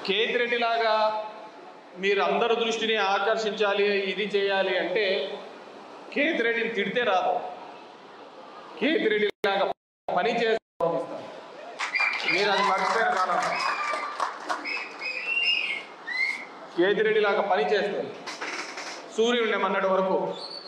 కేతిరెడ్డి లాగా మీరు అందరి దృష్టిని ఆకర్షించాలి, ఇది చేయాలి అంటే కేతిరెడ్డిని తిడితే రాదు. కేతిరెడ్డి లాగా పని చేసి గౌరవిస్తారు. మీరు అది మర్చిపోయిన కాలం. కేతిరెడ్డి లాగా పని చేస్తారు. సూర్యుడిని మొన్నటి వరకు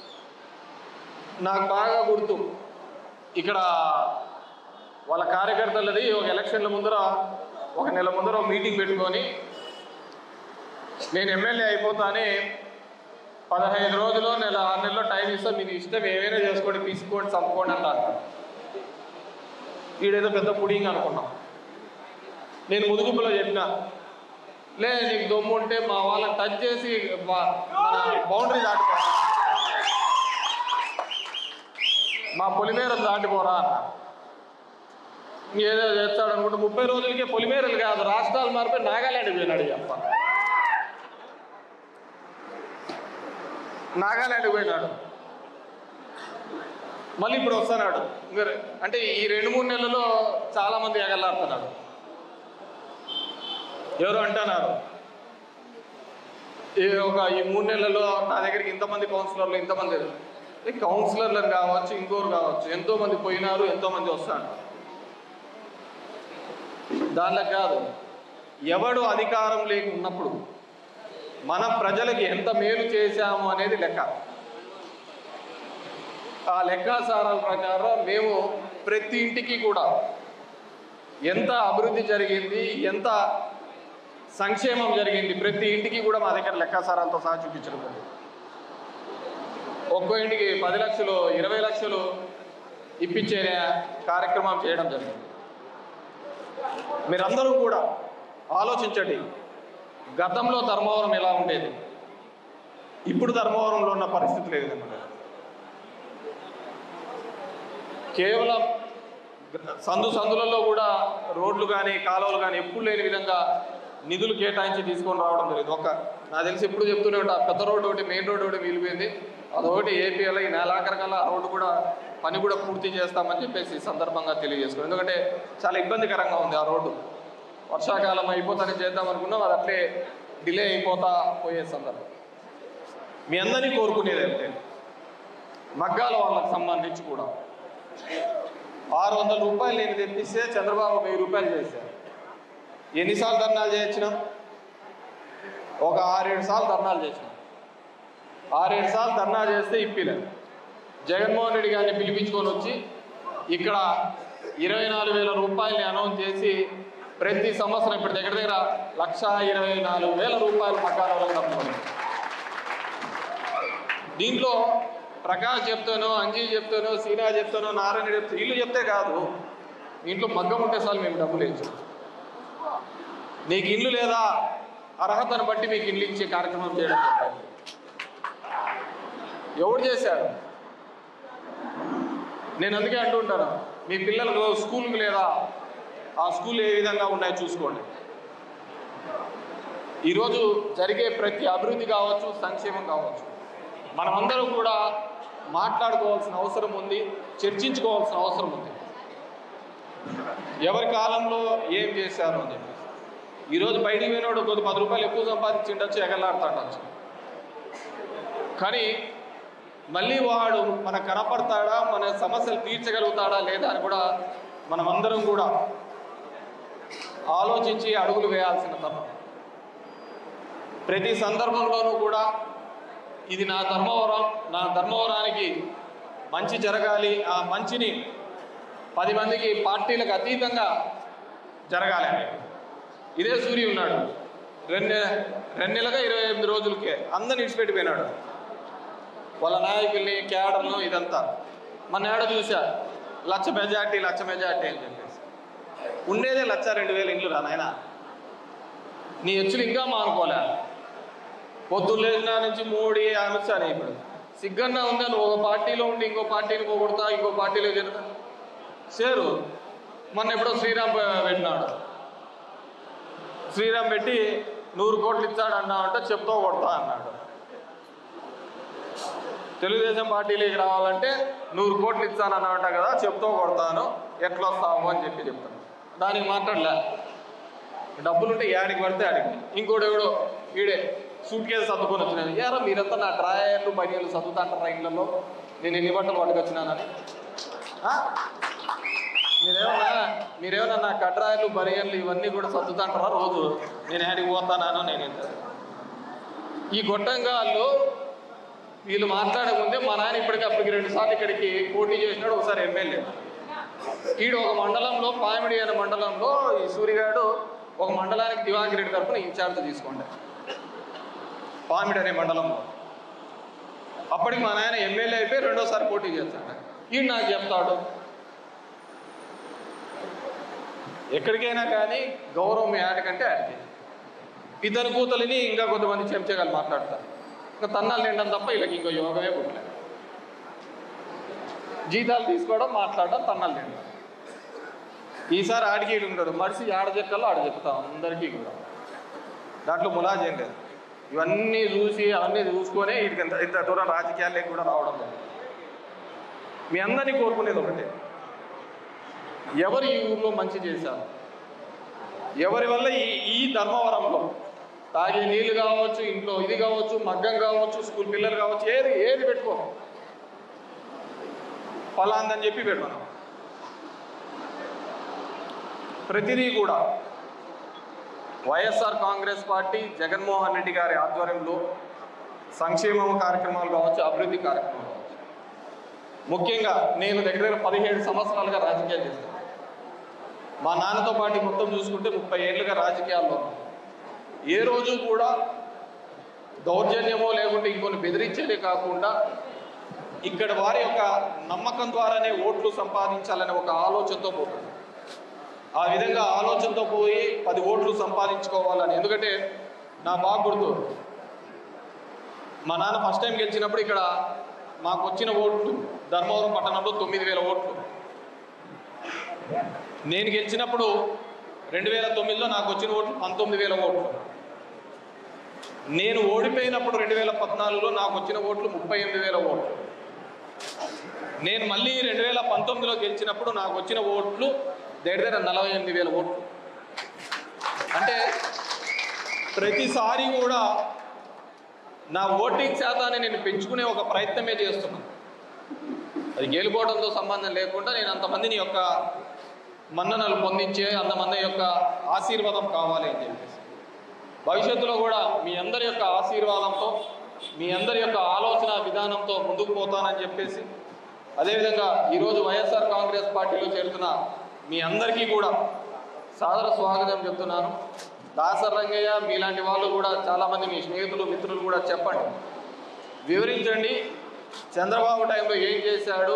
నాకు బాగా గుర్తు. ఇక్కడ వాళ్ళ కార్యకర్తలది ఒక ఎలక్షన్ల ముందర, ఒక నెల ముందర మీటింగ్ పెట్టుకొని నేను ఎమ్మెల్యే అయిపోతానే 15 రోజులు, నెల 6 నెలలో టైం ఇస్తా, మీరు ఇష్టం ఏమైనా చేసుకోండి, తీసుకోండి, చంపుకోండి అంటారు. వీడేదో పెద్ద పుడింగ్ అనుకున్నాం. నేను ముదుగుంపులో చెప్పిన, లే నీకు దొమ్ము ఉంటే మా వాళ్ళని టచ్ చేసి బౌండరీ దాటిపో, మా పొలిమేరలు దాటిపోరా అన్న. ఏదో చేస్తాడు అనుకుంటే 30 రోజులకే పొలిమేరలు కాదు, రాష్ట్రాలు మారిపోయి నాగాలాండ్ పోయినాడు. అప్ప నాగాలాండ్ పోయినాడు, మళ్ళీ ఇప్పుడు వస్తున్నాడు. అంటే ఈ 2-3 నెలల్లో చాలా మంది ఎగలాడుతున్నాడు. ఎవరు అంటున్నారు, ఈ 3 నెలల్లో నా దగ్గరికి ఇంతమంది కౌన్సిలర్లు, ఇంతమంది కౌన్సిలర్లు కావచ్చు, ఇంకోరు కావచ్చు, ఎంతోమంది పోయినారు, ఎంతోమంది వస్తున్నారు. దానిలో కాదు, ఎవడు అధికారం లేకున్నప్పుడు మన ప్రజలకి ఎంత మేలు చేశాము అనేది లెక్క. ఆ లెక్కాచారాల ప్రకారం మేము ప్రతి ఇంటికి కూడా ఎంత అభివృద్ధి జరిగింది, ఎంత సంక్షేమం జరిగింది, ప్రతి ఇంటికి కూడా మా దగ్గర లెక్కాచారాలతో సహా చూపించడం జరిగింది. ఒక్కో ఇంటికి 10 లక్షలు, 20 లక్షలు ఇప్పించే కార్యక్రమం చేయడం జరిగింది. మీరందరూ కూడా ఆలోచించండి, గతంలో ధర్మవరం ఎలా ఉండేది, ఇప్పుడు ధర్మవరంలో ఉన్న పరిస్థితి లేదు. కేవలం సందులలో కూడా రోడ్లు కానీ కాలువలు కానీ ఎప్పుడు లేని విధంగా నిధులు కేటాయించి తీసుకొని రావడం జరిగింది. నాకు తెలిసి ఎప్పుడు చెప్తూనే ఉంటా, పెద్ద రోడ్డు ఒకటి, మెయిన్ రోడ్డు ఒకటి మిగిలిపోయింది. అదొకటి ఏపీఎల్ ఈ నెలాఖరికల్లా ఆ రోడ్డు కూడా పని కూడా పూర్తి చేస్తామని చెప్పేసి ఈ సందర్భంగా తెలియజేసుకున్నాం. ఎందుకంటే చాలా ఇబ్బందికరంగా ఉంది ఆ రోడ్డు. వర్షాకాలం అయిపోతానే చేద్దాం అనుకున్నాం, అది అట్లే డిలే అయిపోతా పోయే సందర్భం. మీ అందరినీ కోరుకునేది అంటే మగ్గాల వాళ్ళకి సంబంధించి కూడా 600 రూపాయలు నేను తెప్పిస్తే చంద్రబాబు 1000 రూపాయలు చేశారు. ఎన్నిసార్లు ధర్నాలు చేయించినాం? ఒక 6-7 సార్లు ధర్నాలు చేసినాం. 6-7 సార్లు ధర్నా చేస్తే ఇప్పిలేదు. జగన్మోహన్ రెడ్డి గారిని పిలిపించుకొని వచ్చి ఇక్కడ 24,000 రూపాయలని అనౌన్స్ చేసి ప్రతి సంవత్సరం ఇప్పుడు దగ్గర 1,24,000 రూపాయలు మగ్గాల వాళ్ళకి తప్పుకోండి. దీంట్లో ప్రకాష్ చెప్తానో, అంజీ చెప్తానో, సీనా చెప్తానో, నారాయణ చెప్తాను, వీళ్ళు చెప్తే కాదు. ఇంట్లో మగ్గం ఉంటే సార్ మేము డబ్బులు ఇచ్చు. నీకు ఇల్లు లేదా, అర్హతను బట్టి మీకు ఇల్లు ఇచ్చే కార్యక్రమం చేయడం చెప్పండి. ఎవరు చేశారు? నేను అందుకే అంటుంటాను, మీ పిల్లలకు స్కూల్కి లేదా, ఆ స్కూల్ ఏ విధంగా ఉన్నాయో చూసుకోండి. ఈరోజు జరిగే ప్రతి అభివృద్ధి కావచ్చు, సంక్షేమం కావచ్చు, మనమందరం కూడా మాట్లాడుకోవాల్సిన అవసరం ఉంది, చర్చించుకోవాల్సిన అవసరం ఉంది. ఎవరి కాలంలో ఏం చేశారు అని చెప్పి. ఈరోజు బయటికి పోయినోడు కొద్ది 10 రూపాయలు ఎక్కువ సంపాదించిండొచ్చు, ఎగలాడుతాడచ్చు. కానీ మళ్ళీ వాడు మనకు కనపడతాడా, మన సమస్యలు తీర్చగలుగుతాడా లేదా అని కూడా మనమందరం కూడా ఆలోచించి అడుగులు వేయాల్సిన తరం. ప్రతి సందర్భంలోనూ కూడా ఇది నా ధర్మవరం, నా ధర్మవరానికి మంచి జరగాలి, ఆ మంచిని 10 మందికి పార్టీలకు అతీతంగా జరగాలి అని. ఇదే సూర్య ఉన్నాడు, 2 నెలలుగా 28 రోజులకే అందరిని విడిచిపెట్టిపోయినాడు. వాళ్ళ నాయకుల్ని, క్యాడర్ను, ఇదంతా మన ఏడ చూసా 1,00,000 మెజార్టీ అని చెప్పేసి. ఉండేదే 1,02,000 ఇండ్లు రా నాయన. నీ హెచ్చులు ఇంకా మానుకోలే. పొద్దున్న నుంచి మోడీ, అమిత్ షా. ఇప్పుడు సిగ్గన్నా ఉందా నువ్వు ఒక పార్టీలో ఉండి ఇంకో పార్టీని పోగొడతా, ఇంకో పార్టీలో చేరుతా? సేరు మొన్న ఎప్పుడో శ్రీరామ్ పెట్టినాడు. శ్రీరామ్ పెట్టి 100 కోట్లు ఇచ్చాడు అన్నామంటే చెప్తా కొడతా అన్నాడు. తెలుగుదేశం పార్టీలోకి రావాలంటే 100 కోట్లు ఇస్తానన్నమాట కదా, చెప్తా కొడతాను, ఎట్లా వస్తాము అని చెప్తాను. దానికి మాట్లాడలే. డబ్బులుంటే యాడికి పడితే ఆడికి. ఇంకోటి ఎవడో ఈడే సూట్ కేసు సర్దుకొని వచ్చినాను. ఏరా మీరంతా నా డ్రాయర్లు బనియలు సర్దుతా అంటారా ఇళ్ళల్లో నేను ఎన్ని బట్టలు పట్టుకొచ్చినానని? మీరేమన్నా నా కడ్రాయలు బనియన్లు ఇవన్నీ కూడా సర్దుతా అంటారా రోజు? నేను యాడికి పోతానానో నేను ఈ గొట్టంగాళ్ళు వీళ్ళు మాట్లాడే ముందే మా నాన్న ఇప్పటికప్పటికి 2 సార్లు ఇక్కడికి పోటీ చేసినాడు. ఒకసారి ఎమ్మెల్యే. ఈడు ఒక మండలంలో పామిడి అనే మండలంలో ఈ సూరిగాడు ఒక మండలానికి దివాకర్ రెడ్డి తరఫున ఇన్ఛార్జ్ తీసుకోండి పామిడి అనే మండలంలో. అప్పటికి మా నాయన ఎమ్మెల్యే అయిపోయి 2వ సారి పోటీ చేస్తాడు. ఈడు నాకు చెప్తాడు ఎక్కడికైనా కానీ గౌరవం ఆడికంటే ఆడికి. ఇతని కూతలిని ఇంకా కొంతమంది చెంచగాలు మాట్లాడతారు. ఇంకా తన్నాలు నిండడం తప్ప వీళ్ళకి ఇంకో యోగమే పుట్టలేదు. జీతాలు తీసుకోవడం మాట్లాడడం తన్నాలు నిండడం. ఈసారి ఆడికి ఉంటాడు మనిషి ఆడ చెక్కల్లో ఆడ చెప్తాం అందరికీ కూడా. దాంట్లో ములాజేం లేదు. ఇవన్నీ చూసి అవన్నీ చూసుకొనే వీటికి ఇంత దూరం రాజకీయాల్లోకి కూడా రావడం లేదు. మీ అందరినీ కోరుకునేది ఒకటే, ఎవరు ఈ ఊర్లో మంచి చేశారు, ఎవరి వల్ల ఈ ధర్మవరంలో తాగే నీళ్ళు కావచ్చు, ఇంట్లో ఇది కావచ్చు, మగ్గం కావచ్చు, స్కూల్ పిల్లలు కావచ్చు, ఏది పెట్టుకో ఫలాందని చెప్పి పెట్టుకున్నాం. ప్రతిదీ కూడా YSR Congress party Jaganmohan Reddy గారి ఆధ్వర్యంలో సంక్షేమ కార్యక్రమాలు కావచ్చు, అభివృద్ధి కార్యక్రమాలు కావచ్చు. ముఖ్యంగా నేను దగ్గర 17 సంవత్సరాలుగా రాజకీయాలు చేస్తాను. మా నాన్నతో పాటు మొత్తం చూసుకుంటే 30 ఏళ్ళుగా రాజకీయాల్లో ఏ రోజు కూడా దౌర్జన్యమో లేకుంటే ఇంకొన్ని బెదిరించేదే కాకుండా ఇక్కడ వారి యొక్క నమ్మకం ద్వారానే ఓట్లు సంపాదించాలనే ఒక ఆలోచనతో పోతుంది. ఆ విధంగా ఆలోచనతో పోయి 10 ఓట్లు సంపాదించుకోవాలని. ఎందుకంటే నా బాగా గుర్తు, మా నాన్న ఫస్ట్ టైం గెలిచినప్పుడు ఇక్కడ మాకు వచ్చిన ఓట్లు ధర్మవరం పట్టణంలో 9,000 ఓట్లు. నేను గెలిచినప్పుడు 2009లో నాకు వచ్చిన ఓట్లు 19,000 ఓట్లు. నేను ఓడిపోయినప్పుడు 2014లో నాకు వచ్చిన ఓట్లు 38,000 ఓట్లు. నేను మళ్ళీ 2019లో గెలిచినప్పుడు నాకు వచ్చిన ఓట్లు దగ్గర 48,000 ఓట్లు. అంటే ప్రతిసారి కూడా నా ఓటింగ్ శాతాన్ని నేను పెంచుకునే ఒక ప్రయత్నమే చేస్తున్నాను. అది గెలుపోవడంతో సంబంధం లేకుండా నేను అంతమందిని యొక్క మన్ననలు పొందించే అంతమంది యొక్క ఆశీర్వాదం కావాలి అని చెప్పేసి భవిష్యత్తులో కూడా మీ అందరి యొక్క ఆశీర్వాదంతో మీ అందరి యొక్క ఆలోచన విధానంతో ముందుకు పోతానని చెప్పేసి, అదేవిధంగా ఈరోజు వైఎస్ఆర్ కాంగ్రెస్ పార్టీలో చేరుతున్న మీ అందరికీ కూడా సాదర స్వాగతం చెప్తున్నాను. దాసర్ రంగయ్య మీలాంటి వాళ్ళు కూడా చాలామంది మీ స్నేహితులు మిత్రులు కూడా చెప్పండి, వివరించండి. చంద్రబాబు టైంలో ఏం చేశాడు,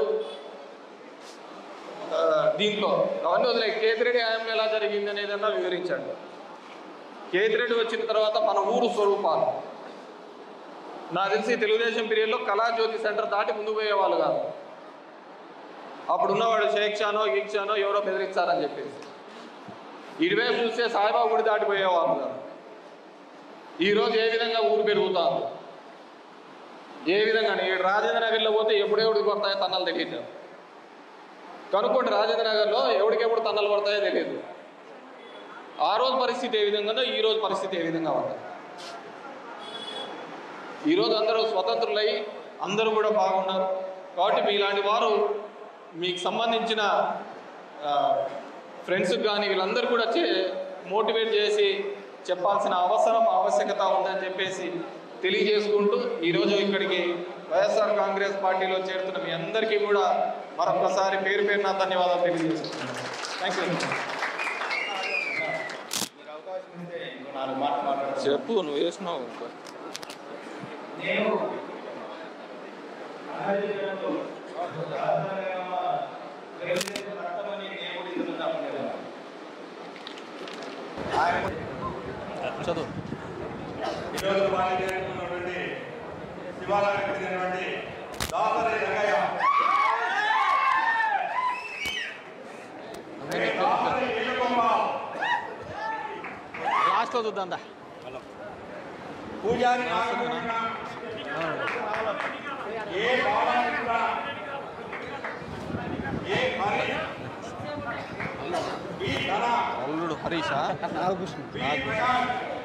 దీంట్లో అవన్నీ వదిలే కేతిరెడ్డి హయాంలో ఎలా జరిగింది అనేదన్నా వివరించండి. కేతిరెడ్డి వచ్చిన తర్వాత మన ఊరు స్వరూపాలు నాకు తెలిసి తెలుగుదేశం పీరియడ్లో కళాజ్యోతి సెంటర్ దాటి ముందుకు పోయేవాళ్ళు కాదు. అప్పుడున్నవాడు షేక్షానో గీక్షానో ఎవరో బెదిరిస్తారని చెప్పేసి ఇటువైపు చూస్తే సాయిబాబు గుడి దాటిపోయేవాళ్ళు కాదు. ఈరోజు ఏ విధంగా ఊరు పెరుగుతారు, ఏ విధంగా రాజేంద్ర నగర్లో పోతే ఎప్పుడెవడికి పడతాయో తన్నలు తెలియదు. కనుక్కోండి, రాజేంద్ర నగర్లో ఎవడికెప్పుడు తన్నలు పడతాయో తెలియదు. ఆ రోజు పరిస్థితి ఏ విధంగా ఈ రోజు పరిస్థితి ఏ విధంగా ఉంది. ఈరోజు అందరూ స్వతంత్రులై అందరూ కూడా బాగున్నారు. కాబట్టి మీలాంటి వారు మీకు సంబంధించిన ఫ్రెండ్స్కి కానీ వీళ్ళందరూ కూడా మోటివేట్ చేసి చెప్పాల్సిన ఆవశ్యకత ఉందని చెప్పేసి తెలియజేసుకుంటూ ఈరోజు ఇక్కడికి వైఎస్ఆర్ కాంగ్రెస్ పార్టీలో చేరుతున్న మీ అందరికీ కూడా మరొకసారి పేరు పేరున ధన్యవాదాలు తెలియజేస్తున్నాను. Thank you. చెప్పు, నువ్వు వేసినావు. చదువు. ఈరోజు ఉన్నటువంటి శివాలయానికి చెందినటువంటి దాసరి రంగయ్య లాస్ట్లో చూద్దాం. పూజారి ఏ భావాన్ని కూడా ఏ మరి బి ధన అల్లుడు హరీషా బి ప్రశాంత్